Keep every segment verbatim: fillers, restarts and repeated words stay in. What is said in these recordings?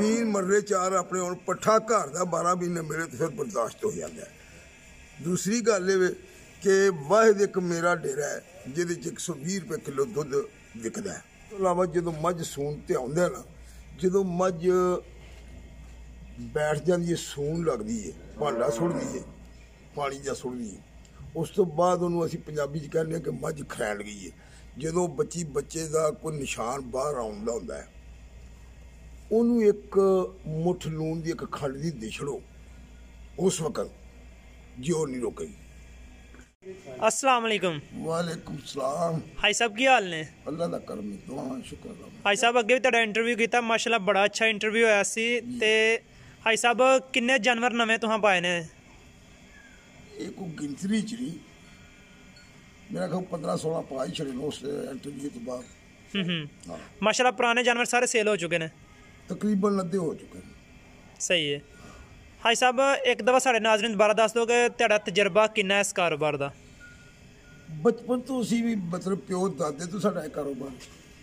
ਜ਼ਮੀਨ ਮਰਲੇ ਚਾਰ ਆਪਣੇ ਹੁਣ ਪੱਠਾ ਘਰ ਦਾ ਬਾਰਾਂ ਮਹੀਨੇ ਮਿਲੇ तो फिर बर्दाश्त हो जाता है। दूसरी गल ये कि वाहिद एक मेरा डेरा है जिहदे च एक सौ भी रुपये किलो दुध विकदा है। तो इलावा जो मझ सून ते आउंदा ना, जो मझ बैठ जाती है सून लगती है भांडा सुटदी है पानी जा सुटदी है, उस तो बाद उन्होंने असीं पंजाबी च कहने कि मझ खरैंड गई है। जो बच्ची बच्चे का कोई निशान बाहर आउंदा हुंदा है उन्होंने एक मुठ लून की एक खंड की दे छड़ो, उस वक्त जो नहीं रोकेगी। अस्सलाम वालेकुम। वालेकुम सलाम। हाई साहब की हाल ने? अल्लाह दा करम है, दुआ शुक्र। हाई साहब अगे भी तुहाडा इंटरव्यू किया माशाल्लाह बड़ा अच्छा इंटरव्यू होया सी। ते हाई साहब किन्ने जानवर नवे तुहां पाए ने? एक गिनती च नहीं, मेरा ख्याल पंद्रह सोलह पा ही छड़े उस इंटरव्यू तो बाद। हम्म माशाल्लाह पुराने जानवर सारे सेल हो चुके हैं, तकरीबन अद्धे हो चुके हैं। सही है। हाई साहब एक दफ़ा साढ़े नाज़रीन दोबारा दस दो कि तुहाडा तजर्बा किन्ना है इस कारोबार का? बचपन तो असी भी मतलब प्यो दादे तो साडा कारोबार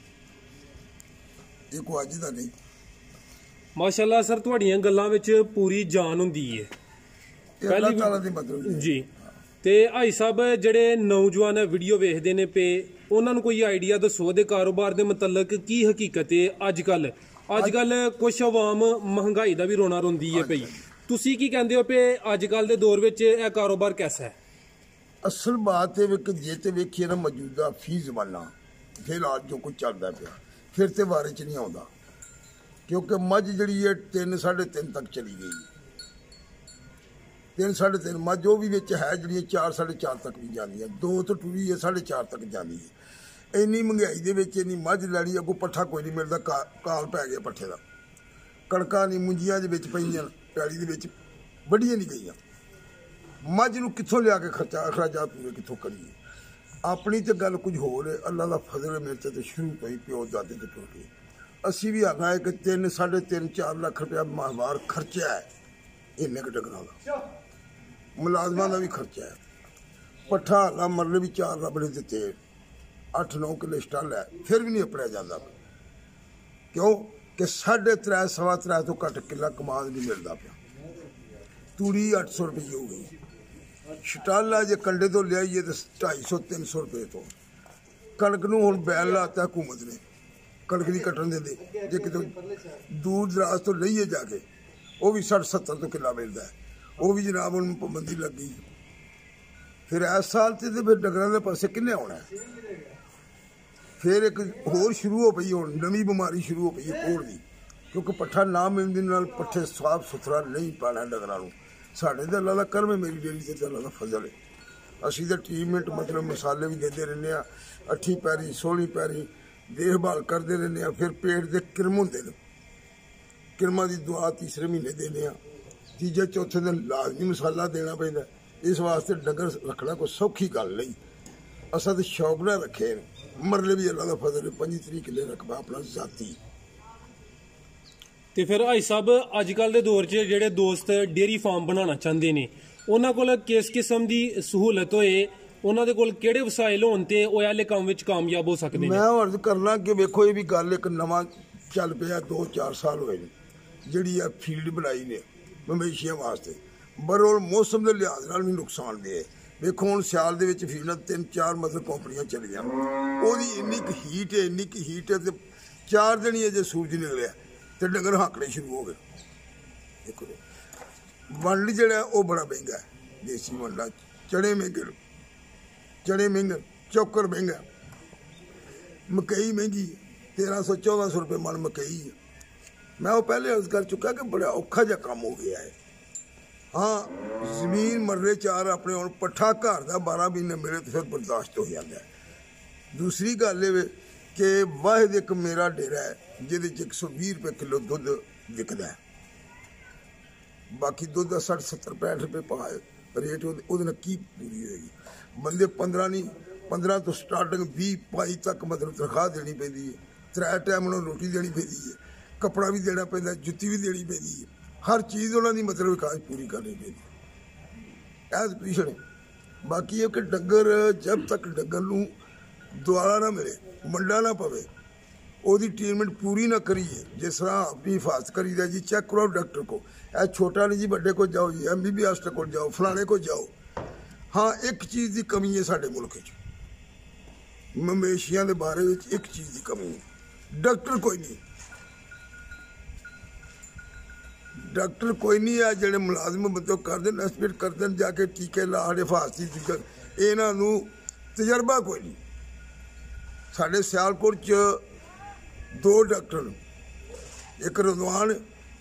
ये कोई अज दा नहीं। माशाल्लाह सर तुहाडियां गल्लां विच पूरी जान हुंदी है अल्लाह ताला दी मतलब जी। ते हाई साहब जेहड़े नौजवान वीडियो वेखदे ने पे उन्हां नूं कोई आइडिया दसो दे कारोबार दे मतलब की हकीकत है अजकल अजकल कुछ आवाम महंगाई का भी रोना रोंदी है पई, तुसी की कहंदे हो पे अजकल दे दौर विच यह कारोबार कैसा है? असल बात है कि जे ते वेखिए ना मौजूदा फी जमाना फिलहाल जो कुछ चलता पाया फिर तो बारे च नहीं आता, क्योंकि मझ जी है तीन साढ़े तीन तक चली गई, तीन साढ़े तीन मझ वो भी विच है जी चार साढ़े चार तक भी जाती है, दो तो टुरी है साढ़े चार तक जाती है। इन्नी महंगाई दे विच इन्नी मझ लैनी अगों पट्ठा कोई नहीं मिलता, का, काल पै गया पट्ठे का, कणकां नहीं मुंजियां दे विच पईयां पैली दे विच वड्डियां नहीं गईयां, मझ नूं कित्थों लिया के खर्चा अखराजात पूरे कित्थों करिए। अपनी तो गल कुछ होर है, अल्लाह दा फजल है मेरे ते शुरू तो ही प्यो दादे ते टुर के असी भी आना है कि तीन साढ़े तीन चार लाख रुपया माहवार खर्चा है इन्ने क डंगरां दा, मुलाजमां दा भी खर्चा है, पट्ठा हाला मरले भी चार रबड़े दित्ते, अठ नौ किले स्टल है, फिर भी नहीं अपड़िया जाता। क्यों कि साढ़े त्रै सवा त्रै तो घट किला कमाल नहीं मिलता पाया, तूड़ी अठ सौ रुपये हो गई, स्टल है जे कंडे तो लियाइए तो ढाई सौ तीन सौ रुपये तो, कणक नूं हुण बैन लाता हुकूमत ने, कणक नहीं कट्टन देंदे, जे कितों दूर दराज तो लईए जाके वो भी सठ सत्तर तो किला मिलता है, वो भी जनाब हुण पाबंदी लग गई। फिर इस साल तो फिर डंगरां दे पासे किन्ने आउणा है? फिर एक होर शुरू हो पई हुण नवीं बीमारी शुरू हो पई है कोड़ दी, क्योंकि पट्ठा ना मिलने नाल पट्ठे साफ सुथरा नहीं पाना डंगरां नूं। साढ़े तो अल्लाह दा करम है, मेरी डेयरी से अल्लाह दा फजल है, असीं तो ट्रीटमेंट मतलब मसाले भी देते रहने, अठी पैरी सोलह पैरी देखभाल करते रहने, फिर पेट के किरम होंदे ने, किरमा की दुआ तीसरे महीने देने, तीजे चौथे दिन लाजमी मसाला देना पैंदा। इस वास्ते डंगर रखना कोई सौखी गल नहीं, असां तो शौक ना रखे मरले भी अल्लाह दा फजल है, पंजी त्री किले रकबा अपना जाती। तो फिर हाई साहब अजकल के दौर च जेडे दोस्त डेयरी फार्म बनाना चाहते ने उन्हां कोल किस किस्म की सहूलत होए, उन्हां दे कोल केड़े वसाइल होण ते ओह आले काम विच कामयाब हो सकदे ने? मैं अर्ज करना कि वेखो ये भी गल एक नवां चल पिया, दो चार साल होए ने जिहड़ी आ फील्ड बनाई ने मवेशियां वास्ते, बरोल मौसम के लिहाज नाल भी नुकसानदेह है। वेखो हुण सियाल दे विच फील्डां तीन चार मतलब कंपनियां चलियां, ओहदी इन्नी क हीट है इन्नी क हीट है ते चार दिन ही अजे सूरज निकलिया तो डंगर हाकने शुरू हो गए। देखो वंड जड़ा वो बड़ा महंगा है, देसी वंडा चने महंगे, चने महंगे, चौकर महंगा, मकई महंगी तेरह सौ चौदह सौ रुपये मन मकई है। मैं वो पहले अर्ज कर चुका कि बड़ा औखा जा काम हो गया है। हाँ जमीन मरले चार अपने हम पट्ठा घर का बारह महीने मिले तो फिर बर्दाश्त हो जाता है। दूसरी गल ये कि वाहिद एक मेरा डेरा है जिहदे एक सौ भी रुपये किलो दुध विकदा है, बाकी दुध का सठ सत्तर पैंठ रुपये पा रेट वो की पूरी होएगी। बंदे पंद्रह नहीं पंद्रह तो स्टार्टिंग भी पाई तक मतलब तनख्वाह देनी पैंदी है, त्रै टाइम उन्होंने रोटी देनी पैंदी है, कपड़ा भी देना पैंदा, जुत्ती भी देनी पैंदी है, हर चीज़ उन्होंने मतलब विकास पूरी करनी पैंदी एज पोजिशन है। बाकी ये कि डंगर जब तक डंगर नूं दुआरा ना मिले मंडा ना पवे ਉਹਦੀ ਟ੍ਰੀਟਮੈਂਟ ਪੂਰੀ ਨਾ ਕਰੀਏ, ਜਿਸ ਤਰ੍ਹਾਂ ਆਪਣੀ ਹਿਫਾਜ਼ਤ ਕਰੀਦਾ ਜੀ, ਚੈੱਕ ਕਰਾਓ ਡਾਕਟਰ ਕੋ, ਇਹ ਛੋਟਾ ਨਹੀਂ ਜੀ ਵੱਡੇ ਕੋਲ ਜਾਓ ਜੀ, ਐਮ ਬੀ ਬੀ ਐਸ ਕੋਲ ਜਾਓ, ਫਲਾਣੇ ਕੋਲ ਜਾਓ। ਹਾਂ ਇੱਕ ਚੀਜ਼ ਦੀ ਕਮੀ ਹੈ ਸਾਡੇ ਮੁਲਕ 'ਚ, ਮਵੇਸ਼ੀਆਂ ਦੇ ਬਾਰੇ ਵਿੱਚ ਇੱਕ ਚੀਜ਼ ਦੀ ਕਮੀ ਹੈ, ਡਾਕਟਰ ਕੋਈ ਨਹੀਂ, ਡਾਕਟਰ ਕੋਈ ਨਹੀਂ ਆ। ਜਿਹੜੇ ਮੁਲਾਜ਼ਮ ਬੰਦੇ ਕਰਦੇ ਨੇ ਐਸਪੀਟ ਕਰਦੇ ਨੇ, ਜਾ ਕੇ ਟੀਕੇ ਲਾ ਹਿਫਾਜ਼ਤੀ, ਇਹਨਾਂ ਨੂੰ ਤਜਰਬਾ ਕੋਈ ਨਹੀਂ। ਸਾਡੇ ਸਿਆਲਕੋਟ 'ਚ ਦੋ ਡਾਕਟਰ ਨੇ, ਇੱਕ ਰਜ਼ਵਾਨ,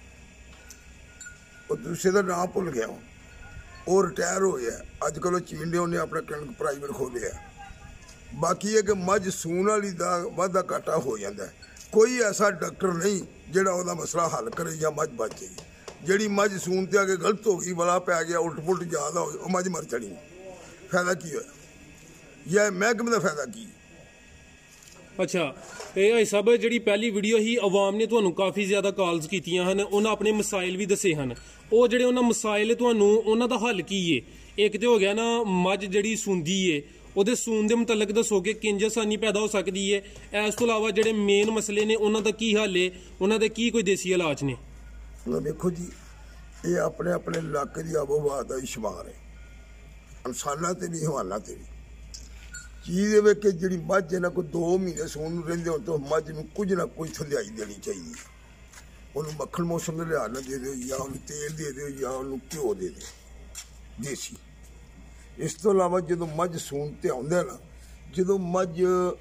ਉਹ ਦੂਸਰੇ ਦਾ ਨਾਮ ਭੁੱਲ ਗਿਆ, ਉਹ ਰਿਟਾਇਰ ਹੋ ਗਿਆ, ਅੱਜ ਕੱਲ੍ਹ ਉਹ ਚੀਂਡੇ, ਉਹਨੇ ਆਪਣਾ ਕਲੀਨਿਕ ਪ੍ਰਾਈਵੇਟ ਖੋਲ੍ਹਿਆ। ਬਾਕੀ ਇਹ ਕਿ ਮੱਝ ਸੂਣ ਵਾਲੀ ਦਾ ਵਾਧਾ ਘਾਟਾ ਹੋ ਜਾਂਦਾ, ਕੋਈ ਐਸਾ ਡਾਕਟਰ ਨਹੀਂ ਜਿਹੜਾ ਉਹਦਾ ਮਸਲਾ ਹੱਲ ਕਰੇ ਜਾਂ ਮੱਝ ਬਚ ਜਾਏਗੀ। ਜਿਹੜੀ ਮੱਝ ਸੂਣ ਤੇ ਆ ਕੇ ਗਲਤ ਹੋ ਗਈ, ਵਲਾ ਪੈ ਗਿਆ, ਉਲਟ ਪੁਲਟ ਜ਼ਿਆਦਾ ਹੋ ਗਈ, ਉਹ ਮੱਝ ਮਰ ਚੜੀ, ਫਾਇਦਾ ਕੀ ਹੋਇਆ? ਜਾਂ ਮਹਿਕਮੇ ਦਾ ਫਾਇਦਾ ਕੀ? ਅੱਛਾ, ਇਹ ਭਾਈ ਸਾਹਿਬ ਜਿਹੜੀ ਪਹਿਲੀ ਵੀਡੀਓ ਸੀ, ਆਵਾਮ ਨੇ ਤੁਹਾਨੂੰ ਕਾਫੀ ਜ਼ਿਆਦਾ ਕਾਲਸ ਕੀਤੀਆਂ ਹਨ, ਉਹਨਾਂ ਆਪਣੇ ਮਸਾਇਲ ਵੀ ਦੱਸੇ ਹਨ। ਉਹ ਜਿਹੜੇ ਉਹਨਾਂ ਮਸਾਇਲ ਤੁਹਾਨੂੰ ਉਹਨਾਂ ਦਾ ਹੱਲ ਕੀ ਏ? ਇੱਕ ਤੇ ਹੋ ਗਿਆ ਨਾ, ਮੱਝ ਜਿਹੜੀ ਸੂੰਦੀ ਏ, ਉਹਦੇ ਸੂਣ ਦੇ ਮੁਤਲਕ ਦੱਸੋ ਕਿ ਕਿੰਜ ਆਸਾਨੀ ਪੈਦਾ ਹੋ ਸਕਦੀ ਏ। ਇਸ ਤੋਂ ਇਲਾਵਾ ਜਿਹੜੇ ਮੇਨ ਮਸਲੇ ਨੇ ਉਹਨਾਂ ਦਾ ਕੀ ਹੱਲ ਏ, ਉਹਨਾਂ ਦੇ ਕੀ ਕੋਈ ਦੇਸੀ ਇਲਾਜ ਨੇ? ਦੇਖੋ ਜੀ, ਇਹ ਆਪਣੇ ਆਪਣੇ ਇਲਾਕੇ ਦੀ ਆਬੋ-ਹਵਾ ਦਾ ਇਸ਼ਮਾਰ ਹੈ, ਇਨਸਾਨਾਂ ਤੇ ਵੀ ਹਵਾਨਾ ਤੇ ਵੀ। ਚੀਜ਼ ਇਹ ਕਿ ਜਿਹੜੀ ਮੱਝ ਇਹਨਾਂ ਕੋਲ ਦੋ ਮਹੀਨੇ ਸੂਣ ਨੂੰ ਰਹਿੰਦੇ ਹੋਣ ਤੋਂ ਮੱਝ ਨੂੰ ਕੁਝ ਨਾ ਕੁਝ ਥੰਧਿਆਈ ਦੇਣੀ ਚਾਹੀਦੀ। ਉਹਨੂੰ ਮੱਖਣ ਮੌਸਮ ਦੇ ਲਿਹਾਜ਼ ਨਾਲ ਦੇ ਦਿਓ, ਜਾਂ ਉਹਨੂੰ ਤੇਲ ਦੇ ਦਿਓ, ਜਾਂ ਉਹਨੂੰ ਘਿਓ ਦੇ ਦਿਓ ਦੇਸੀ। ਇਸ ਤੋਂ ਇਲਾਵਾ ਜਦੋਂ ਮੱਝ ਸੂਣ ਤੇ ਆਉਂਦਾ ਨਾ, ਜਦੋਂ ਮੱਝ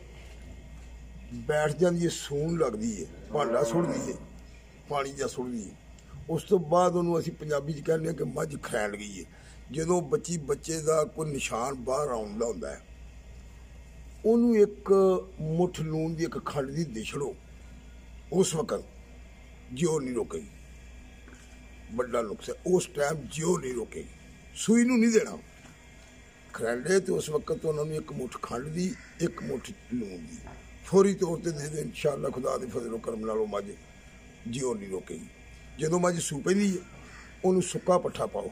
ਬੈਠ ਜਾਂਦੀ ਹੈ, ਸੂਣ ਲੱਗਦੀ ਹੈ, ਭਾਂਡਾ ਸੁੱਟਦੀ ਹੈ, ਪਾਣੀ ਜਾਂ ਸੁੱਟਦੀ ਹੈ, ਉਸ ਤੋਂ ਬਾਅਦ ਉਹਨੂੰ ਅਸੀਂ ਪੰਜਾਬੀ 'ਚ ਕਹਿੰਦੇ ਹਾਂ ਕਿ ਮੱਝ ਖੈਂਡ ਗਈ ਹੈ। ਜਦੋਂ ਬੱਚੀ ਬੱਚੇ ਦਾ ਕੋਈ ਨਿਸ਼ਾਨ ਬਾਹਰ ਆਉਂਦਾ ਹੁੰਦਾ ਹੈ, ਉਹਨੂੰ ਇੱਕ ਮੁੱਠ ਲੂਣ ਦੀ ਇੱਕ ਖੰਡ ਦੀ ਦਿਛੜੋ, ਉਸ ਵਕਤ ਜਿਉ ਨਹੀਂ ਰੋਕੇਗੀ, ਵੱਡਾ ਨੁਕਸ ਹੈ, ਉਸ ਟਾਈਮ ਜਿਉ ਨਹੀਂ ਰੋਕੇਗੀ, ਸੂਈ ਨੂੰ ਨਹੀਂ ਦੇਣਾ ਖਰੈਂਡੇ, ਤੇ ਉਸ ਵਕਤ ਉਹਨਾਂ ਨੂੰ ਇੱਕ ਮੁੱਠ ਖੰਡ ਦੀ, ਇੱਕ ਮੁੱਠ ਲੂਣ ਦੀ ਫੌਰੀ ਤੌਰ ਤੇ ਦੇ ਦੇ, ਇਨਸ਼ਾਅੱਲਾ ਖੁਦਾ ਦੇ ਫਜ਼ਲ ਕਰਮ ਨਾਲ ਉਹ ਮੱਝ ਜਿਉ ਨਹੀਂ ਰੋਕੇਗੀ। ਜਦੋਂ ਮੱਝ ਸੂ ਪੈਂਦੀ ਹੈ, ਉਹਨੂੰ ਸੁੱਕਾ ਪੱਠਾ ਪਾਓ,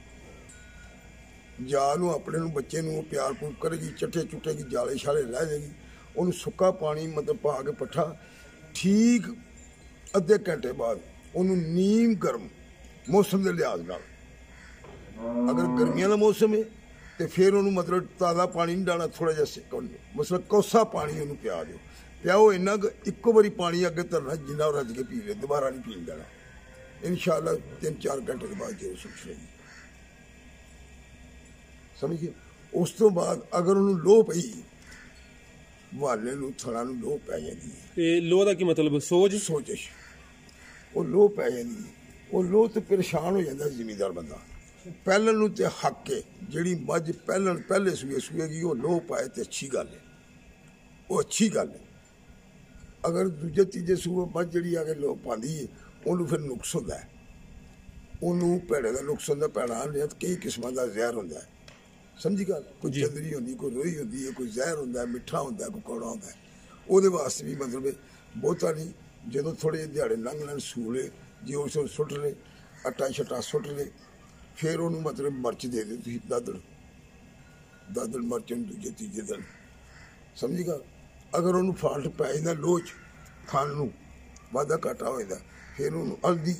ਜਾਂ ਨੂੰ ਆਪਣੇ ਨੂੰ ਬੱਚੇ ਨੂੰ ਪਿਆਰ ਪੂਰ ਕਰੇਗੀ, ਚੱਟੇ ਚੁੱਟੇਗੀ, ਜਾਲੇ ਛਾਲੇ ਲੈ ਜਾਏਗੀ। ਉਹਨੂੰ ਸੁੱਕਾ ਪਾਣੀ ਮਤਲਬ ਪਾ ਕੇ ਪੱਠਾ, ਠੀਕ ਅੱਧੇ ਘੰਟੇ ਬਾਅਦ ਉਹਨੂੰ ਨੀਮ ਗਰਮ ਮੌਸਮ ਦੇ ਲਿਹਾਜ਼ ਨਾਲ, ਅਗਰ ਗਰਮੀਆਂ ਦਾ ਮੌਸਮ ਹੈ ਤੇ ਫਿਰ ਉਹਨੂੰ ਮਤਲਬ ਤਾਜ਼ਾ ਪਾਣੀ ਨਹੀਂ ਡਾਲਣਾ, ਥੋੜਾ ਜਿਹਾ ਸਿੱਕ ਮਤਲਬ ਕੋਸਾ ਪਾਣੀ ਉਹਨੂੰ ਪਿਆ ਦਿਓ। ਪਿਆਓ ਇੰਨਾ ਕੁ, ਇੱਕੋ ਵਾਰੀ ਪਾਣੀ ਅੱਗੇ ਧਰਨਾ ਜਿੰਨਾ ਉਹ ਰੱਜ ਕੇ ਪੀ ਲੈ, ਦੁਬਾਰਾ ਨਹੀਂ ਪੀਣ ਦੇਣਾ। ਇਨਸ਼ਾਅੱਲਾ ਤਿੰਨ ਚਾਰ ਘੰਟੇ ਦੇ ਬਾਅਦ ਜਦੋਂ ਸੁੱਕ ਜਾਏਗੀ, ਸਮਝਿਏ। ਉਸ ਤੋਂ ਬਾਅਦ ਅਗਰ ਉਹਨੂੰ ਲੋਹ ਪਈ, ਵਾਲੇ ਨੂੰ ਥਣਾ ਨੂੰ ਲੋਹ ਪੈ ਜਾਂਦੀ ਹੈ। ਤੇ ਲੋਹ ਦਾ ਕੀ ਮਤਲਬ? ਸੋਜ ਸੋਜਸ਼, ਉਹ ਲੋਹ ਪੈ ਜਾਂਦੀ ਹੈ। ਉਹ ਲੋਹ ਤੋਂ ਪਰੇਸ਼ਾਨ ਹੋ ਜਾਂਦਾ ਜ਼ਿਮੀਦਾਰ ਬੰਦਾ। ਪਹਿਲਣ ਨੂੰ ਤੇ ਹੱਕ ਹੈ, ਜਿਹੜੀ ਮੱਝ ਪਹਿਲਣ ਪਹਿਲੇ ਸੂਏ ਸੂਏਗੀ, ਉਹ ਲੋਹ ਪਾਏ ਤੇ ਅੱਛੀ ਗੱਲ ਹੈ, ਉਹ ਅੱਛੀ ਗੱਲ ਹੈ। ਅਗਰ ਦੂਜੇ ਤੀਜੇ ਸੂਏ ਮੱਝ ਜਿਹੜੀ ਆ ਕੇ ਲੋਹ ਪਾਉਂਦੀ ਹੈ, ਉਹਨੂੰ ਫਿਰ ਨੁਕਸ ਹੁੰਦਾ ਹੈ, ਉਹਨੂੰ ਭੈੜੇ ਦਾ ਨੁਕਸ ਹੁੰਦਾ। ਭੈੜਾ ਨਿਹਤ ਕਈ ਕਿਸਮਾਂ ਦਾ ਜ਼ਹਿਰ ਹੁੰਦਾ ਹੈ, ਸਮਝੀ ਗੱਲ। ਕੋਈ ਚੰਦਰੀ ਹੁੰਦੀ, ਕੋਈ ਰੋਈ ਹੁੰਦੀ ਹੈ, ਕੋਈ ਜ਼ਹਿਰ ਹੁੰਦਾ, ਮਿੱਠਾ ਹੁੰਦਾ, ਕੋਈ ਕੌੜਾ ਹੁੰਦਾ। ਉਹਦੇ ਵਾਸਤੇ ਵੀ ਮਤਲਬ ਬਹੁਤਾ ਨਹੀਂ, ਜਦੋਂ ਥੋੜ੍ਹੇ ਜਿਹੇ ਦਿਹਾੜੇ ਲੰਘ ਲੈਣ ਸੂਲੇ, ਜੇ ਉਸ ਨੂੰ ਸੁੱਟ ਲਏ, ਆਟਾ ਛਟਾ ਸੁੱਟ ਲਏ, ਫਿਰ ਉਹਨੂੰ ਮਤਲਬ ਮਿਰਚ ਦੇ ਦਿਓ ਤੁਸੀਂ, ਦਾਦੜ ਦਾਦੜ ਮਿਰਚ ਨੂੰ ਦੂਜੇ ਤੀਜੇ ਦਿਨ, ਸਮਝੀ ਗੱਲ। ਅਗਰ ਉਹਨੂੰ ਫਾਲਟ ਪੈ ਜਾਂਦਾ ਲੋਹ 'ਚ, ਥਣ ਨੂੰ ਵਾਧਾ ਘਾਟਾ ਹੋ ਜਾਂਦਾ, ਫਿਰ ਉਹਨੂੰ ਹਲਦੀ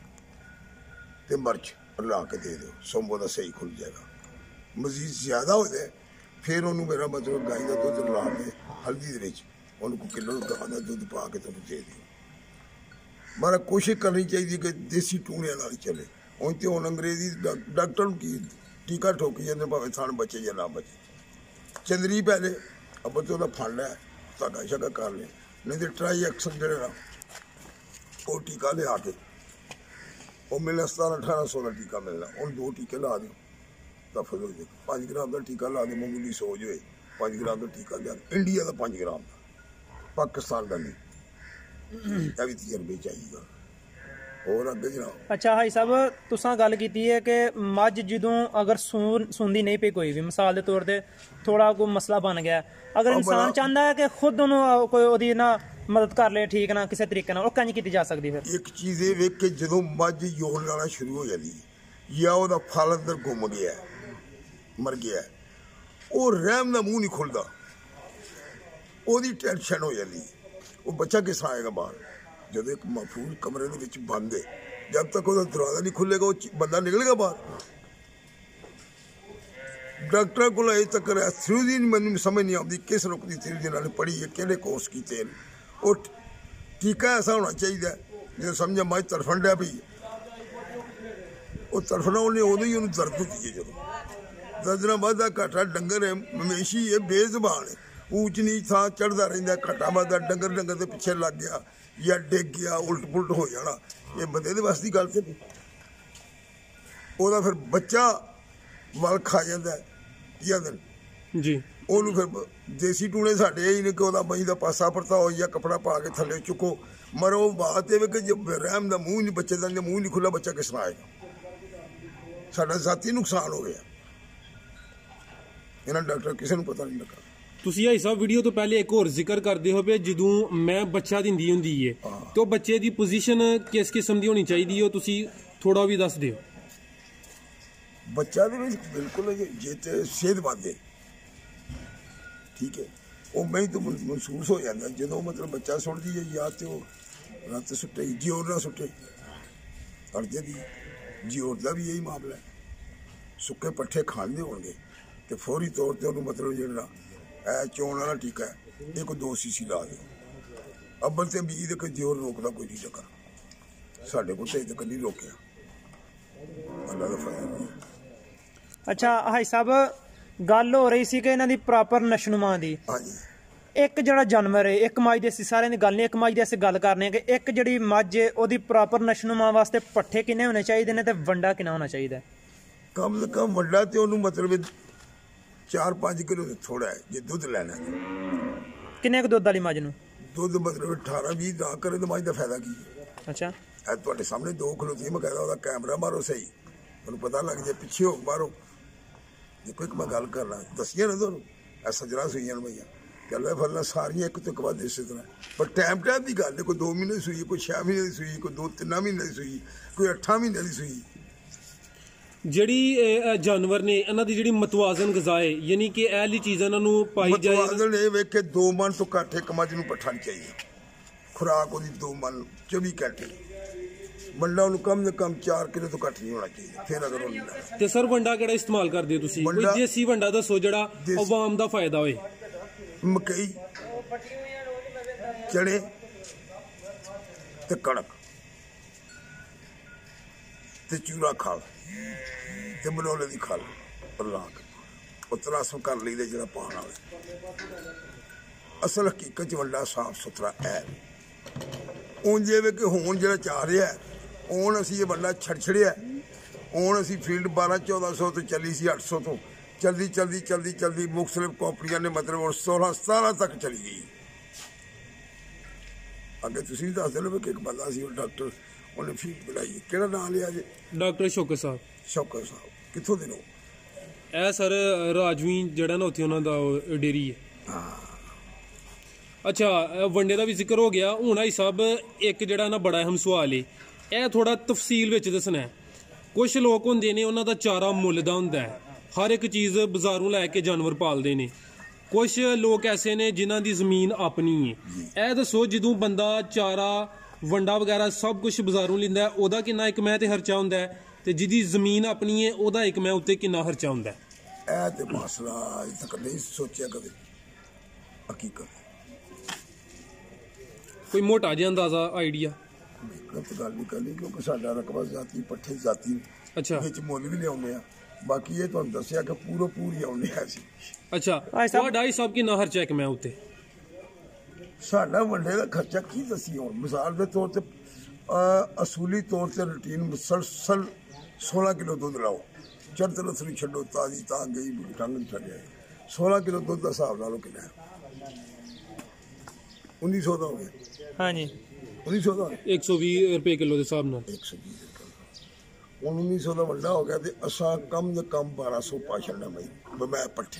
ਤੇ ਮਿਰਚ ਲਾ ਕੇ ਦੇ ਦਿਓ, ਸੰਭੋ ਦਾ ਸਹੀ ਖੁੱਲ ਜਾਏਗਾ। ਮਜ਼ੀਦ ਜ਼ਿਆਦਾ ਹੋ ਜਾਏ, ਫਿਰ ਉਹਨੂੰ ਮੇਰਾ ਮਤਲਬ ਗਾਈ ਦਾ ਦੁੱਧ ਲਾ ਕੇ ਹਲਦੀ ਦੇ ਵਿੱਚ ਉਹਨੂੰ ਕੋਈ ਕਿਲੋ ਗਾਂ ਦਾ ਦੁੱਧ ਪਾ ਕੇ ਤੁਹਾਨੂੰ ਦੇ ਦਿਓ। ਮਾਰਾ ਕੋਸ਼ਿਸ਼ ਕਰਨੀ ਚਾਹੀਦੀ ਕਿ ਦੇਸੀ ਟੂਣਿਆਂ ਨਾਲ ਚੱਲੇ। ਹੁਣ ਤੇ ਹੁਣ ਅੰਗਰੇਜ਼ੀ ਡਾਕਟਰ ਨੂੰ ਕੀ ਟੀਕਾ ਠੋਕੀ ਜਾਂਦੇ, ਭਾਵੇਂ ਥਣ ਬਚੇ ਜਾਂ ਨਾ ਬਚੇ। ਚੰਦਰੀ ਪਹਿਲੇ ਆਪਾਂ ਤੇ ਉਹਦਾ ਫੜ ਲਿਆ, ਧਾਗਾ ਸ਼ਾਗਾ ਕਰ ਲਿਆ, ਨਹੀਂ ਤੇ ਟਰਾਈ ਐਕਸ਼ਨ ਜਿਹੜੇ ਨਾ ਉਹ ਟੀਕਾ ਲਿਆ ਕੇ, ਉਹ ਮਿਲਣਾ ਸਤਾਰਾਂ ਅਠਾਰਾਂ ਸੌ ਦਾ ਟੀਕਾ ਮਿਲਣਾ, ਉਹਨੂੰ ਦੋ ਟੀਕੇ ਲਾ ਦਿਓ ਤਾਂ ਫਜ਼ਲ ਹੋ ਜਾਏ। ਪੰਜ ਗ੍ਰਾਮ ਦਾ ਟੀਕਾ ਲਾ ਦਿਓ, ਮਾਮੂਲੀ ਸੋਜ ਹੋਏ, ਪੰਜ ਗ੍ਰਾਮ ਦਾ ਟੀਕਾ ਲਿਆ, ਇੰਡੀਆ ਦਾ ਪੰਜ ਗ੍ਰਾਮ ਦਾ, ਪਾਕਿਸਤਾਨ ਦਾ ਨਹੀਂ। ਇਹ ਵੀ ਤਜਰਬੇ ਚਾਹੀਦਾ। ਹੋਰ ਅੱਗੇ ਜਨਾਬ। ਅੱਛਾ ਹਾਈ ਸਾਹਿਬ, ਤੁਸੀਂ ਗੱਲ ਕੀਤੀ ਹੈ ਕਿ ਮੱਝ ਜਦੋਂ ਅਗਰ ਸੂਣ ਸੁਣਦੀ ਨਹੀਂ ਪਈ, ਕੋਈ ਵੀ ਮਿਸਾਲ ਦੇ ਤੌਰ ਤੇ ਥੋੜਾ ਕੋਈ ਮਸਲਾ ਬਣ ਗਿਆ, ਅਗਰ ਇਨਸਾਨ ਚਾਹੁੰਦਾ ਹੈ ਕਿ ਖੁਦ ਉਹਨੂੰ ਕੋਈ ਉਹਦੀ ਨਾ ਮਦਦ ਕਰ ਲਏ, ਠੀਕ ਨਾ ਕਿਸੇ ਤਰੀਕੇ ਨਾਲ, ਉਹ ਕਿੰਝ ਕੀਤੀ ਜਾ ਸਕਦੀ? ਫਿਰ ਇੱਕ ਚੀਜ਼ ਇਹ ਵੇਖ ਕੇ ਜਦੋਂ ਮੱਝ ਯੋਲ ਲਾਣਾ ਸ਼ੁਰੂ ਹੋ ਜਾਂਦੀ ਹੈ ਜਾਂ ਉਹਦਾ ਫਲ ਅੰਦਰ ਗੁੰਮ ਗਿਆ, ਮਰ ਗਿਆ, ਉਹ ਰਹਿਮ ਦਾ ਮੂੰਹ ਨਹੀਂ ਖੁੱਲਦਾ, ਉਹਦੀ ਟੈਨਸ਼ਨ ਹੋ ਜਾਂਦੀ। ਉਹ ਬੱਚਾ ਕਿਸ ਤਰ੍ਹਾਂ ਆਏਗਾ ਬਾਹਰ? ਜਦੋਂ ਇੱਕ ਮਹਫੂਜ਼ ਕਮਰੇ ਦੇ ਵਿੱਚ ਬੰਦ ਹੈ, ਜਦ ਤੱਕ ਉਹਦਾ ਦਰਵਾਜ਼ਾ ਨਹੀਂ ਖੁੱਲੇਗਾ ਉਹ ਬੰਦਾ ਨਿਕਲੇਗਾ ਬਾਹਰ? ਡਾਕਟਰਾਂ ਕੋਲ ਅਜੇ ਤੱਕ ਥਿਊਰੀ ਮੈਨੂੰ ਸਮਝ ਨਹੀਂ ਆਉਂਦੀ ਕਿਸ ਰੁਕ ਦੀ ਥਿਊਰੀ ਨਾਲ ਪੜ੍ਹੀ ਹੈ, ਕਿਹੜੇ ਕੋਰਸ ਕੀਤੇ ਨੇ। ਉਹ ਟੀਕਾ ਐਸਾ ਹੋਣਾ ਚਾਹੀਦਾ ਜਦੋਂ ਸਮਝਿਆ ਮੱਝ ਤੜਫਣ ਡਿਆ ਪਈ, ਉਹ ਤੜਫਣਾ ਉਹਨੇ ਉਦੋਂ ਹੀ ਉਹਨੂੰ ਦਰਦ ਹੁੰਦੀ ਹੈ। ਜਦੋਂ ਦਰਦ ਨਾਲ ਵੱਧਦਾ ਘਾਟਾ, ਡੰਗਰ ਹੈ ਮਵੇਸ਼ੀ ਹੈ, ਬੇਜ਼ਬਾਨ ਹੈ, ਊਚ ਨੀਚ ਥਾਂ ਚੜ੍ਹਦਾ ਰਹਿੰਦਾ, ਘਾਟਾ ਵੱਧਦਾ, ਡੰਗਰ ਡੰਗਰ ਦੇ ਪਿੱਛੇ ਲੱਗ ਗਿਆ ਜਾਂ ਡਿੱਗ ਗਿਆ, ਉਲਟ ਪੁਲਟ ਹੋ ਜਾਣਾ, ਇਹ ਬੰਦੇ ਦੇ ਵੱਸ ਦੀ ਗੱਲ ਤੇ ਨਹੀਂ। ਉਹਦਾ ਫਿਰ ਬੱਚਾ ਵੱਲ ਖਾ ਜਾਂਦਾ ਜਾਂ ਦਿਨ ਜੀ, ਉਹਨੂੰ ਫਿਰ ਦੇਸੀ ਟੂਣੇ ਸਾਡੇ ਹੀ ਨੇ ਕਿ ਉਹਦਾ ਮਹੀਂ ਦਾ ਪਾਸਾ ਪਰਤਾ ਹੋ ਜਾਂ ਕੱਪੜਾ ਪਾ ਕੇ ਥੱਲੇ ਚੁੱਕੋ ਮਰੋ। ਬਾਤ ਇਹ ਕਿ ਜੇ ਰਹਿਮ ਦਾ ਮੂੰਹ ਨਹੀਂ, ਬੱਚੇ ਦਾ ਮੂੰਹ ਨਹੀਂ ਖੁੱਲਾ, ਬੱਚਾ ਕਿਸ ਤਰ੍ਹਾਂ ਆਏਗਾ? ਸਾਡਾ ਜ਼ਾਤੀ ਨੁਕਸਾਨ ਹੋ ਗਿਆ। ਇਹਨਾਂ ਡਾਕਟਰ ਕਿਸੇ ਨੂੰ ਪਤਾ ਨਹੀਂ ਲੱਗਾ। ਤੁਸੀਂ ਭਾਈ ਸਾਹਿਬ ਵੀਡੀਓ ਤੋਂ ਪਹਿਲੇ ਇੱਕ ਹੋਰ ਜ਼ਿਕਰ ਕਰਦੇ ਹੋ ਵੀ ਜਦੋਂ ਮੈਂ ਬੱਚਾ ਦਿੰਦੀ ਹੁੰਦੀ ਹੈ ਤੇ ਉਹ ਬੱਚੇ ਦੀ ਪੋਜੀਸ਼ਨ ਕਿਸ ਕਿਸਮ ਦੀ ਹੋਣੀ ਚਾਹੀਦੀ ਹੈ, ਤੁਸੀਂ ਥੋੜਾ ਵੀ ਦੱਸ ਦਿਓ। ਬੱਚਾ ਦੇ ਵਿੱਚ ਬਿਲਕੁਲ ਜੇ ਤੇ ਸਿਹਤਮੰਦ ਹੈ, ਠੀਕ ਹੈ, ਉਹ ਮੈਂ ਤਾਂ ਮਹਿਸੂਸ ਹੋ ਜਾਂਦਾ ਜਦੋਂ ਮਤਲਬ ਬੱਚਾ ਸੁੱਟਦੀ ਹੈ ਜਾਂ ਤੇ ਉਹ ਰੱਤ ਸੁੱਟੇ ਜਿਉਰ ਨਾ ਸੁੱਟੇ ਅਰਜੇ ਦੀ ਜਿਉਰ ਦਾ ਵੀ ਇਹੀ ਮਾਮਲਾ ਹੈ। ਸੁੱਕੇ ਪੱਠੇ ਖਾਂਦੇ ਹੋਣਗੇ ਤੇ ਫੌਰੀ ਤੌਰ ਤੇ ਉਹਨੂੰ ਮਤਲਬ ਜਿਹੜਾ ਇਹ ਚੋਣ ਵਾਲਾ ਟੀਕਾ ਹੈ ਇਹ ਕੋਈ ਦੋ ਸੀਸੀ ਲਾ ਦਿਓ। ਅੱਬਲ ਤੇ ਬੀਜ ਦੇ ਕੋਈ ਜਿਉਰ ਰੋਕਦਾ ਕੋਈ ਨਹੀਂ ਲੱਗਾ, ਸਾਡੇ ਕੋਲ ਤੇ ਤੱਕ ਨਹੀਂ ਰੋਕਿਆ, ਅੱਲਾ ਦਾ ਫਜ਼ਲ। ਅੱਛਾ ਹਾਈ ਸਾਹਿਬ, ਗੱਲ ਹੋ ਰਹੀ ਸੀ ਕਿ ਇਹਨਾਂ ਦੀ ਪ੍ਰੋਪਰ ਨਸ਼ਨੁਮਾ ਦੀ। ਹਾਂਜੀ, ਇੱਕ ਜਿਹੜਾ ਜਾਨਵਰ ਹੈ, ਇੱਕ ਮੱਝ ਦੇ ਅਸੀਂ ਸਾਰਿਆਂ ਦੀ ਗੱਲ ਨਹੀਂ, ਇੱਕ ਮੱਝ ਦੇ ਅਸੀਂ ਗੱਲ ਕਰਨੇ ਕਿ ਇੱਕ ਜਿਹੜੀ ਮੱਝ ਹੈ ਉਹਦੀ ਪ੍ਰੋਪਰ ਨਸ਼ਨੁਮਾ ਵਾਸਤੇ ਪੱਠੇ ਕਿੰਨੇ ਹੋਣੇ ਚਾਹੀਦੇ ਨੇ ਤੇ ਵੰਡਾ ਕਿੰਨਾ ਹੋਣਾ ਚਾਹੀਦਾ? ਕਮ ਸੇ ਕਮ ਵੱਡਾ ਤੇ ਉਹਨੂੰ ਮਤਲਬ ਚਾਰ ਪੰਜ ਕਿਲੋ ਥੋੜਾ ਹੈ ਜੇ ਦੁੱਧ ਲੈਣਾ। ਕਿੰਨੇ ਕੁ ਦੁੱਧ ਵਾਲੀ ਮੱਝ ਨੂੰ? ਦੁੱਧ ਮਤਲਬ ਅਠਾਰਾਂ ਵੀਹ ਦਾ ਕਰੇ ਤਾਂ ਮੱਝ ਦਾ ਫਾਇਦਾ ਕੀ ਹੈ? ਅੱਛਾ, ਇਹ ਤੁਹਾਡੇ ਸਾਹਮਣੇ ਦੋ ਕਿਲੋ ਸੀ, ਮੈਂ ਕਹਿੰਦਾ ਉਹਦਾ ਕੈਮਰਾ ਮਾਰੋ ਸਹੀ, ਤੁਹਾਨੂੰ ਪਤਾ ਲੱਗ ਜਾਏ, ਪਿੱਛੇ ਹੋ ਮਾਰੋ। ਦੇਖੋ ਇੱਕ ਮੈਂ ਗੱਲ ਕਰਨਾ ਦੱਸੀਆਂ ਨਾ ਤੁਹਾਨੂੰ, ਇਹ ਸੱਜਣਾ ਸੂਈਆਂ ਭਈਆ ਗੱਲ ਫਲਣਾ ਸਾਰੀਆਂ ਇੱਕ ਤੋਂ ਇੱਕ ਬਾਅਦ ਇਸੇ ਤਰ੍ਹਾਂ, ਪਰ ਟਾਈਮ ਟਾਈਮ ਦੀ ਗੱਲ ਹੈ। ਕੋਈ ਦੋ ਮਹੀਨੇ ਦੀ ਸੂਈ, ਕੋਈ ਛੇ ਮਹੀਨੇ ਦੀ ਸੂਈ, ਕੋਈ ਦੋ ਤਿੰਨਾਂ ਮਹੀਨੇ ਦੀ ਸੂਈ, ਕੋਈ ਅੱਠਾਂ ਮਹੀਨੇ ਦੀ ਸੂਈ। ਜਿਹੜੀ ਜਾਨਵਰ ਨੇ ਇਹਨਾਂ ਦੀ ਜਿਹੜੀ ਮਤਵਾਜ਼ਨ ਗ਼ਜ਼ਾ ਹੈ, ਯਾਨੀ ਕਿ ਇਹ ਵਾਲੀ ਚੀਜ਼ਾਂ ਇਹਨਾਂ ਨੂੰ ਪਾਈ ਜਾਏ। ਮਤਵਾਜ਼ਨ ਇਹ ਵੇਖ ਕੇ ਦੋ ਮਣ ਤੋਂ ਘੱਟ ਇੱਕ ਮੱਝ ਨੂੰ ਪੱਠਾ ਨਹੀਂ ਚਾਹੀਦਾ। ਖੁਰਾਕ ਉਹਦੀ ਦੋ ਮਣ ਚੌਵੀ ਘੰਟੇ, ਵੰਡਾ ਉਹਨੂੰ ਕਮ ਸੇ ਕਮ ਚਾਰ ਕਿਲੋ ਤੋਂ ਘੱਟ ਨਹੀਂ ਹੋਣਾ ਚਾਹੀਦਾ। ਫਿਰ ਅਗਰ ਉਹਨੂੰ ਤੇ ਸਰ ਵੰਡਾ ਕਿਹੜਾ ਇਸਤੇਮਾਲ ਕਰਦੇ ਹੋ ਤੁਸੀਂ? ਕੋਈ ਦੇਸੀ ਵੰਡਾ ਦੱਸੋ ਜਿਹੜਾ ਆਵਾਮ ਦਾ ਫਾਇਦਾ ਹੋਏ। ਮਕਈ, ਚੜੇ ਤੇ ਕਣਕ ਤੇ ਚੂਰਾ ਖਾਲ ਤੇ ਬਨੋਲੇ ਦੀ ਖਾਲ ਲਾ ਕੇ ਉਹ ਤਰਾਸਮ ਕਰ ਲਈਦੇ ਜਿਹੜਾ ਪਾਉਣ ਵਾਲੇ। ਅਸਲ ਹਕੀਕਤ 'ਚ ਵੰਡਾ ਸਾਫ ਸੁਥਰਾ ਹੈ। ਹੁਣ ਜਿਵੇਂ ਕਿ ਹੁਣ ਜਿਹੜਾ ਚਾਹ ਰਿਹਾ ਹੁਣ ਅਸੀਂ ਇਹ ਵੰਡਾ ਛੜ ਛੜਿਆ, ਹੁਣ ਅਸੀਂ ਫੀਲਡ ਬਾਰਾਂ ਚੌਦਾਂ ਸੌ ਤੋਂ ਚੱਲੀ ਸੀ ਅੱਠ ਸੌ ਤੋਂ ਚਲਦੀ ਚਲਦੀ ਚਲਦੀ ਚਲਦੀ ਮੁਖਤਲਿਫ ਕੰਪਨੀਆਂ ਨੇ ਮਤਲਬ ਹੁਣ ਸੋਲਾਂ ਸਤਾਰਾਂ ਤੱਕ ਚਲੀ ਗਈ। ਅੱਗੇ ਤੁਸੀਂ ਦੱਸ ਦਿਓ ਕਿ ਇੱਕ ਬੰਦਾ ਸੀ ਉਹ ਡਾਕਟਰ, ਉਹਨੇ ਫੀਲਡ ਬਣਾਈ, ਕਿਹੜਾ ਨਾਂ ਲਿਆ ਜੇ? ਡਾਕਟਰ ਸ਼ੌਕਤ ਸਾਹਿਬ। ਸ਼ੌਕਤ ਸਾਹਿਬ ਕਿੱਥੋਂ ਦੇ ਨੇ? ਇਹ ਸਰ ਰਾਜਵੀ ਜਿਹੜਾ ਨਾ ਉੱਥੇ ਉਹਨਾਂ ਦਾ ਡੇਰੀ ਹੈ। ਹਾਂ, ਅੱਛਾ, ਵੰਡੇ ਦਾ ਵੀ ਜ਼ਿਕਰ ਹੋ ਗਿਆ। ਹੁਣ ਆਈ ਸਾਹਿਬ ਇੱਕ ਜਿਹੜਾ ਨਾ ਬੜਾ ਅਹਿਮ ਸਵਾਲ ਹੈ, ਇਹ ਥੋੜਾ ਤਫਸੀਲ ਵਿੱਚ ਦੱਸਣਾ ਹੈ। ਕੁਝ ਲੋਕ ਹੁੰਦੇ ਨੇ ਉਹਨਾਂ ਦਾ ਚਾਰਾ ਮੁੱਲ ਦਾ ਹੁੰਦਾ ਹੈ, ਹਰ ਇੱਕ ਚੀਜ਼ ਬਾਜ਼ਾਰੋਂ ਲੈ ਕੇ ਜਾਨਵਰ ਪਾਲਦੇ ਨੇ। ਕੁਝ ਲੋਕ ਐਸੇ ਨੇ ਜਿਨ੍ਹਾਂ ਦੀ ਜ਼ਮੀਨ ਆਪਣੀ ਹੈ। ਇਹ ਦੱਸੋ ਜਦੋਂ ਬੰਦਾ ਚਾਰਾ ਵੰਡਾ ਵਗੈਰਾ ਸਭ ਕੁਝ ਬਾਜ਼ਾਰੋਂ ਲੈਂਦਾ ਉਹਦਾ ਕਿੰਨਾ ਇੱਕ ਮੈਂ ਤੇ ਖਰਚਾ ਹੁੰਦਾ ਹੈ, ਤੇ ਜਿਹਦੀ ਜ਼ਮੀਨ ਆਪਣੀ ਹੈ ਉਹਦਾ ਇੱਕ ਮੈਂ ਉੱਤੇ ਕਿੰਨਾ ਖਰਚਾ ਹੁੰਦਾ ਹੈ? ਇਹ ਤੇ ਮਸਲਾ ਅਜੇ ਤੱਕ ਨਹੀਂ ਸੋਚਿਆ ਕਦੇ ਹਕੀਕਤ। ਕੋਈ ਮੋਟਾ ਜਿਹਾ ਅੰਦਾਜ਼ਾ ਆਈਡੀਆ? ਗਲਤ ਗੱਲ ਨਹੀਂ ਕਰਨੀ ਕਿਉਂਕਿ ਸਾਡਾ ਰਕਬਾ ਜਾਤੀ ਪੱਠੇ ਜਾਤੀ ਅੱਛਾ ਵਿੱਚ ਮੁੱਲ ਵੀ ਲਿਆਉਂਦੇ ਆ। ਬਾਕੀ ਇਹ ਤੁਹਾਨੂੰ ਦੱਸਿਆ ਕਿ ਪੂਰਾ ਪੂਰੀ ਆਉਂਦੇ ਆ ਅਸੀਂ। ਅੱਛਾ, ਤੁਹਾਡਾ ਹੀ ਸਭ ਕਿੰਨਾ ਖਰਚਾ ਇੱਕ ਮੈਂ ਉੱਤੇ? ਸਾਡਾ ਵੰਡੇ ਦਾ ਖਰਚਾ ਕੀ ਦੱਸੀ ਹੁਣ? ਮਿਸਾਲ ਦੇ ਤੌਰ ਤੇ ਅਸੂਲੀ ਤੌਰ ਤੇ ਰੂਟੀਨ ਮੁਸਲਸਲ ਸੋਲਾਂ ਕਿਲੋ ਦੁੱਧ ਲਾਓ, ਚੜ੍ਹਤ ਰਸਲੀ ਛੱਡੋ, ਤਾਜ਼ੀ ਤਾਂ ਗਈ ਠੰਡ ਨਹੀਂ ਛੱਡਿਆ। ਸੋਲਾਂ ਕਿਲੋ ਦੁੱਧ ਦਾ ਹਿਸਾਬ ਲਾ ਲਓ ਕਿੰਨਾ? ਉੱਨੀ ਸੌ ਦਾ ਹੋ ਗਿਆ। ਹਾਂਜੀ, ਉੱਨੀ ਸੌ ਦਾ ਇੱਕ ਸੌ ਵੀਹ ਰੁਪਏ ਕਿਲੋ ਦੇ ਹਿਸਾਬ ਨਾਲ ਇੱਕ ਸੌ ਵੀਹ ਹੁਣ ਉੱਨੀ ਸੌ ਦਾ ਵੱਡਾ ਹੋ ਗਿਆ ਤੇ ਅਸਾਂ ਕਮ ਤੋਂ ਕਮ ਬਾਰਾਂ ਸੌ ਪਾ ਛੱਡਣਾ ਬਈ ਮੈਂ ਪੱਠੇ।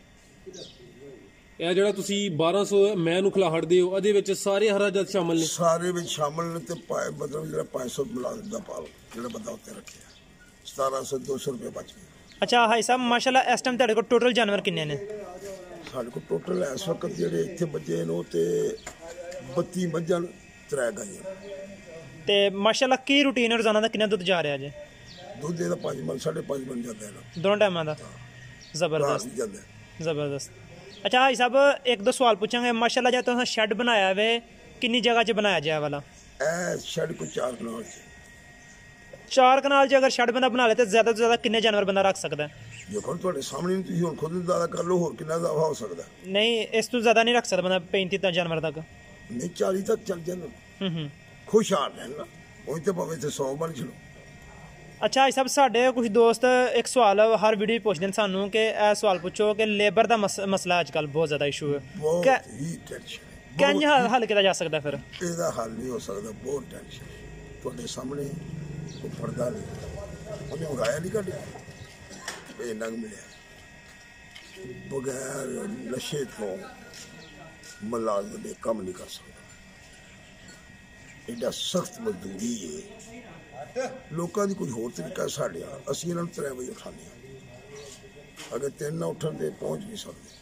ਇਹ ਜਿਹੜਾ ਤੁਸੀਂ ਬਾਰਾਂ ਸੌ ਮੈਂ ਨੂੰ ਖਿਲਾੜਦੇ ਹੋ ਇਹਦੇ ਵਿੱਚ ਸਾਰੇ ਹਰਾ ਜੱਤ ਸ਼ਾਮਲ ਨੇ? ਸਾਰੇ ਵਿੱਚ ਸ਼ਾਮਲ ਨੇ ਤੇ ਮਤਲਬ ਜਿਹੜਾ ਪੰਜ ਸੌ ਮੁਲਾਜ਼ਮ ਦਾ ਪਾਲ ਜਿਹੜਾ ਬੰਦਾ ਉੱਤੇ ਰੱਖਿਆ ਸਤਾਰਾਂ ਸੌ ਦੋ ਸੌ ਰੁਪਏ ਬਚ ਗਏ। ਅੱਛਾ ਹਾਈ ਸਾਹਿਬ ਮਾਸ਼ਾਅੱਲਾ, ਇਸ ਟਾਈਮ ਤੁਹਾਡੇ ਕੋਲ ਟੋਟਲ ਜਾਨਵਰ ਕਿੰਨੇ ਨੇ? ਸਾਡੇ ਕੋਲ ਟੋਟਲ ਇਸ ਵਕਤ ਜਿਹੜੇ ਇੱਥੇ ਬੱਚੇ ਨੇ ਉਹ ਤੇ बत्ती मज्जां त्रै गाइयां। ते माशाअल्लाह की रूटीन रोजाना दा किन्ना दुद्ध जा रहा जे? दुद्ध एह्दा पंज मन साढ़े पंज मन जाता है ना दोनों टाइमां दा। जबरदस्त जाता है जबरदस्त। अच्छा हाजी साहब एक दो सवाल पूछांगे। माशाअल्लाह जो तुसें शेड बनाया वे किन्नी जगह च बनाया जाए वाला? ए शेड कोई चार कनाल च। चार कनाल च अगर शेड बंदा बना ले तो ज्यादा तो ज्यादा किन्ने जानवर बंदा रख सकता है? देखो तुहाडे सामने तुसीं हुण खुद अंदाजा कर लो होर किन्ना इजाफा हो सकदा? नहीं इस तो ज्यादा नहीं रख सकता बंदा पैंती जानवर तक? नहीं चालीस तक चल जांदा। हम्म हम्म खुश हाल रहना ਉਹੀ ਤੇ ਭਾਵੇਂ ਤੇ सौ बन चलो। अच्छा भाई साहब साढ़े कुछ दोस्त एक सवाल हर वीडियो पुछदे न सानू कि ਇਹ सवाल ਪੁੱਛੋ ਕਿ ਲੇਬਰ ਦਾ ਮਸਲਾ ਅੱਜ ਕੱਲ ਬਹੁਤ ਜ਼ਿਆਦਾ ਇਸ਼ੂ ਹੈ ਬਹੁਤ ਹੀ ਟੈਨਸ਼ਨ ਕਿੰਜ ਹੱਲ ਕੀਤਾ ਜਾ ਸਕਦਾ? ਫਿਰ ਇਹਦਾ ਹੱਲ ਨਹੀਂ ਹੋ ਸਕਦਾ, ਬਹੁਤ ਟੈਨਸ਼ਨ ਤੁਹਾਡੇ ਸਾਹਮਣੇ ਕੋਈ ਪਰਦਾ ਨਹੀਂ ਉਹਨੇ ਉਗਾਇਆ ਨਹੀਂ ਕੱਢਿਆ ਇਹ ਨੰਗ ਮਿਲਿਆ ਬਗੈਰ ਨਸ਼ੇ ਤੋਂ ਮੁਲਾਜ਼ਮ ਦੇ ਕੰਮ ਨਹੀਂ ਕਰ ਸਕਦਾ। एडा सख्त मजदूरी है लोगों की कोई होर तरीका साढ़े असी इन्हों त्रै बजे उठाने अगर तीन ना उठन तो पहुँच नहीं सकते।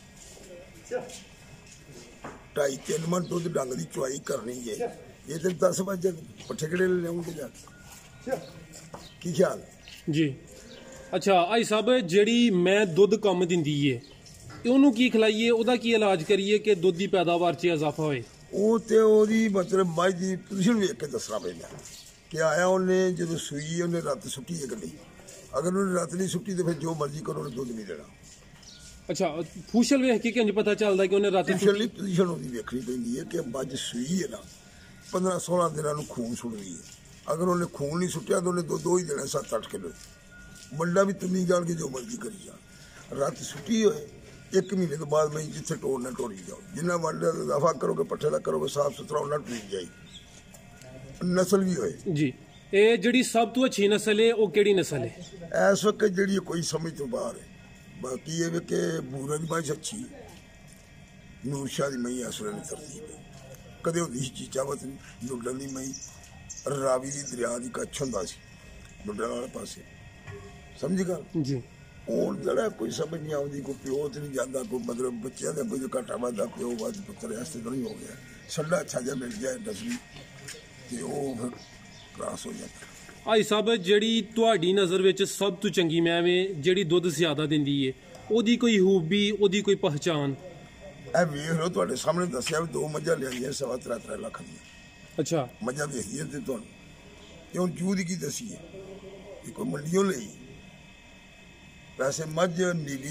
ढाई तीन मन दुध डंग की चुआई करनी है ये तो दस बजे पट्ठे कड़े लियाउंगे जाके की ख्याल जी? अच्छा आई साहब जी मैं दुध कम दिंदी है ਉਹਨੂੰ ਕੀ ਖਿਲਾਈਏ ਉਹਦਾ ਕੀ ਇਲਾਜ ਕਰੀਏ ਕਿ ਦੁੱਧ ਦੀ ਪੈਦਾਵਾਰ 'ਚ ਇਜ਼ਾਫਾ ਹੋਏ? ਉਹ ਤੇ ਉਹਦੀ ਮਤਲਬ ਮੱਝ ਦੀ ਪੋਜੀਸ਼ਨ ਵੇਖ ਕੇ ਦੱਸਣਾ ਪੈਂਦਾ ਕਿ ਆਇਆ ਉਹਨੇ ਜਦੋਂ ਸੂਈ ਉਹਨੇ ਰਾਤ ਸੁੱਟੀ ਹੈ ਗੱਡੀ ਅਗਰ ਉਹਨੇ ਰਾਤ ਨਹੀਂ ਸੁੱਟੀ ਤੇ ਫਿਰ ਜੋ ਮਰਜ਼ੀ ਕਰੋ ਉਹਨੇ ਦੁੱਧ ਨਹੀਂ ਦੇਣਾ। ਅੱਛਾ ਫੂਸ਼ਲ ਵੇਖ ਕੇ ਕਿੰਜ ਪਤਾ ਚੱਲਦਾ ਕਿ ਉਹਨੇ ਰਾਤ ਫੂਸ਼ਲ ਦੀ ਪੋਜੀਸ਼ਨ ਉਹਦੀ ਵੇਖਣੀ ਪੈਂਦੀ ਹੈ ਕਿ ਮੱਝ ਸੂਈ ਹੈ ਨਾ ਪੰਦਰਾਂ ਸੋਲਾਂ ਦਿਨਾਂ ਨੂੰ ਖੂਨ ਸੁੱਟਦੀ ਹੈ ਅਗਰ ਉਹਨੇ ਖੂਨ ਨਹੀਂ ਸੁੱਟਿਆ ਤਾਂ ਉਹਨੇ ਦੁੱਧ ਹੀ ਦੇਣਾ ਸੱਤ ਅੱਠ ਕਿਲੋ ਮੰਡਾ ਵੀ ਤੁੰਨੀ ਜਾਣਗੇ ਜੋ ਮਰਜ਼ੀ ਕਰੀ ਜਾਣ। ਰਾਤ ਸੁੱਟੀ ਹੋਏ एक महीने तो बाद में जिथे टोरना टोरी जाओ जिन्ना वंडा इजाफा करोगे पट्ठे का करोगे साफ सुथरा उन्ना टूट जाएगी नस्ल भी होए जी। ये जड़ी सब तो अच्छी नस्ल है वो केड़ी नस्ल है? इस वक्त जड़ी कोई समझ तो बाहर है बाकी ये कि बूरा की बाइश अच्छी नूर शाह की मई इस वे तरतीब है कदे होती सी चीचावत नहीं लुडन की मई रावी की दरिया की कच्छ होंदा सी लुडन वाले पासे समझी गल जी। ਹੁਣ ਜਿਹੜਾ ਕੋਈ ਸਮਝ ਨਹੀਂ ਆਉਂਦੀ ਕੋਈ ਪਿਓ ਤੇ ਨਹੀਂ ਜਾਂਦਾ ਕੋਈ ਮਤਲਬ ਬੱਚਿਆਂ ਦਾ ਕੋਈ ਘਾਟਾ ਵਾਧਾ ਪਿਓ ਵੱਧ ਪੁੱਤਰ ਐਸੇ ਤਾਂ ਨਹੀਂ ਹੋ ਗਿਆ ਛੱਡਾ ਅੱਛਾ ਜਿਹਾ ਮਿਲ ਗਿਆ ਦਸਵੀਂ ਤੇ ਉਹ ਫਿਰ ਕ੍ਰਾਸ ਹੋ ਜਾਂਦਾ। ਭਾਈ ਸਾਹਿਬ ਜਿਹੜੀ ਤੁਹਾਡੀ ਨਜ਼ਰ ਵਿੱਚ ਸਭ ਤੋਂ ਚੰਗੀ ਮੈਂ ਵੇ ਜਿਹੜੀ ਦੁੱਧ ਜ਼ਿਆਦਾ ਦਿੰਦੀ ਏ ਉਹਦੀ ਕੋਈ ਖੂਬੀ ਉਹਦੀ ਕੋਈ ਪਹਿਚਾਨ? ਇਹ ਵੇਖ ਲਓ ਤੁਹਾਡੇ ਸਾਹਮਣੇ ਦੱਸਿਆ ਵੀ ਦੋ ਮੱਝਾਂ ਲਿਆਈਆਂ ਸਵਾ ਤਰਾ ਤਰਾ ਲੱਖ ਦੀਆਂ। ਅੱਛਾ ਮੱਝਾਂ ਵੇਖੀਆਂ ਤੇ ਤੁਹਾਨੂੰ ਤੇ ਹੁਣ ਜੂ ਦੀ ਕੀ ਦਸੀਏ ਇਹ ਕੋਈ ਮੰਡੀਓਂ ਲਈ वैसे मझ नीली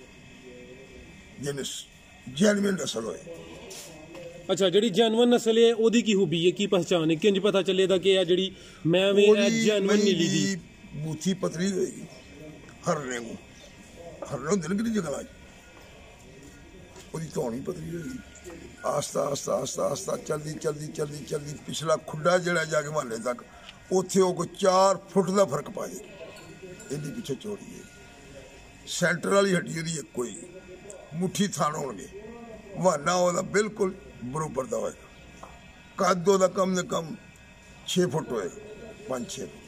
जिनस जैनविन नस्ल होए। अच्छा जी जैनवन नस्ल है ओदी की खूबी है की पहचान है किंज पता चलेगा कि आ जी मैं वे जैनवन नीली दी बूथी पतली होएगी हरने को हरने दिन कि जगह ओदी धौनी पतली होएगी आस्ता आस्ता आस्ता आस्ता चलती चलती चलती चलती पिछला खुड्डा जड़ा जाके महल्ले तक उत्थे वो कोई चार फुट का फर्क पा जाएगी एडी पिछे चौड़ी है सेंटर वाली हड्डी ਉਹਦੀ ਇੱਕੋ ਹੀ ਮੁੱਠੀ ਥਾਣ ਹੋਣਗੇ ਵਾਨਾ ਉਹਦਾ ਬਿਲਕੁਲ ਬਰੋਬਰ ਦਾ ਹੋਏਗਾ ਕੱਦ ਉਹਦਾ ਕਮ ਸੇ ਕਮ छे फुट ਹੋਏ पाँच छे फुट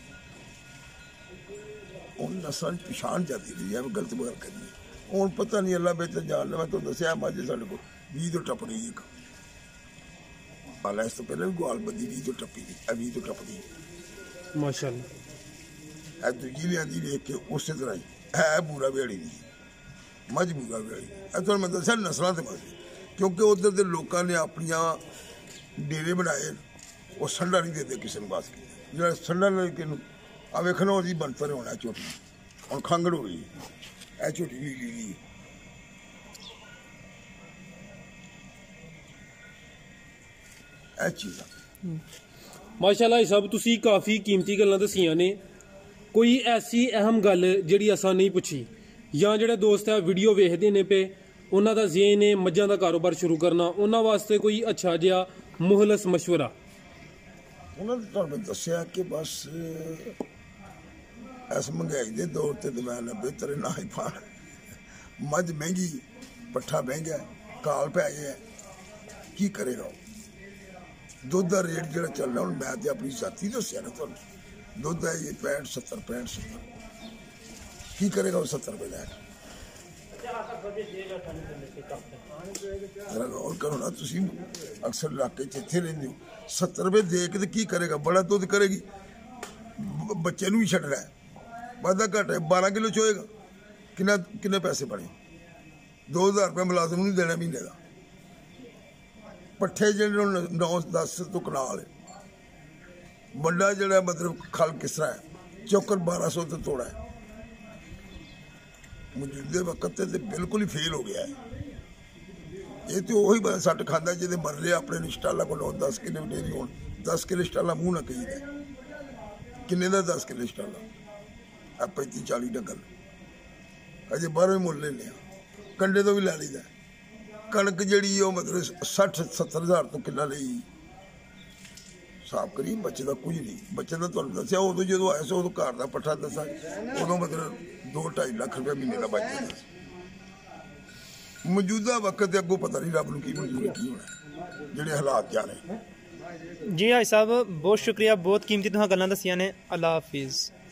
ਉਹ ਨਸਲ ਪਛਾਣ ਜਾਂਦੀ ਰਹੀ ਹੈ ਗਲਤ ਬਾਤ ਕਰਨੀ ਹੁਣ ਪਤਾ ਨਹੀਂ ਅੱਲਾ ਬਿਹਤਰ ਜਾਣਦਾ ਮੈਂ ਤੁਹਾਨੂੰ ਦੱਸਿਆ ਮਾਝੇ ਸਾਡੇ ਕੋਲ ਵੀਹ ਤੋਂ ਟੱਪ ਗਈ ਇੱਕ ਹਾਲਾ ਇਸ ਤੋਂ ਪਹਿਲਾਂ ਵੀ ਗਵਾਲ ਬੰਦੀ ਵੀਹ ਤੋਂ ਟੱਪੀ ਗਈ ਇਹ ਵੀਹ ਤੋਂ ਟੱਪਦੀ ਮਾਸ਼ਾਅੱਲਾ ਇਹ ਦੂਜੀ ਲਿਆਂਦੀ ਵੇਖ ਕੇ ਉਸੇ ਤਰ੍ਹਾਂ ਹੀ है बूरा बेड़ी नहीं मझ बूरा बेड़ी तो मैं दसा नस्लों से बस क्योंकि उधर के लोगों ने अपन डेरे बनाए वो संडा नहीं देते किसी ने बस जो संडा लेके आ वेखना वो बनतर होना झोटी हम खंगड़ हो गई है झोटी ली ली ली चीज़ माशाअल्लाह सब तुसी काफ़ी कीमती गल्लां दसियां ने कोई ऐसी अहम गल जिहड़ी असां नहीं पुछी या जिहड़े दोस्त है वीडियो वेखदे ने पे उन्हां दा ज़हन है मझां दा कारोबार शुरू करना उन्हां वास्ते कोई अच्छा जिहा मुहलस मशवरा उन्होंने तुहानूं दस्सिया कि बस इस महंगाई के दौर ते मैं बेहतर ना ही पाण मझ महंगी पट्ठा महंगा काल पै गया की करेगा दुध का रेट जो चलना हूँ मैं तो अपनी जाति दसिया ना तुहानूं दुध है जी पैंठ सत्तर पैंठ सत्तर की करेगा वो सत्तर रुपये लैके जरा गौर करो ना, तुसी अक्सर इलाके च इत्थे रहिंदे हो, सत्तर रुपए दे के ते की करेगा? बड़ा दुद्ध करेगी, बच्चे नूं भी छड्डना है, वाधा घाटा है, बारह किलो च होएगा, किन्ना किन्ने पैसे बने? दो हज़ार रुपया मुलाजम नूं देना महीने का। पट्ठे जेह्ड़े नौ दस तो कनाल है, बड़ा जेह्ड़ा मतलब खल किस तरह है, चौकर बारह सौ तो तोड़ा है। मौजूदे वक्त ते बिल्कुल ही फेल हो गया है। ये तो वही बंदा सट खांदा जिहदे मरले अपने निष्ठाला को नौ दस किलो डेरी होण, दस किलो स्टाला मूँह ना कही दे, किन्ने दा दस किलो स्टाला? आ पैंती चाली डंगर अजे बाहरों ही मुल लेने, कंडे तो भी लै लीदा। कणक जिहड़ी ओह मतलब सठ सत्तर हज़ार तो किला लई, साफ करी बच्चे का कुछ नहीं। बच्चे का तुहानूं दस्सिया उदों जदों आया सो उदों घर का पट्ठा दसा, उदों मतलब दो ढाई लख रुपया महीने का बच जाता। मौजूदा वक्त अगों पता नहीं रब नूं की मंजूर की होना, जिहड़े हालात जा रहे। जी हाजी साहब बहुत शुक्रिया, बहुत कीमती तुहां गल्लां दस्सियां ने। अल्लाह हाफिज़।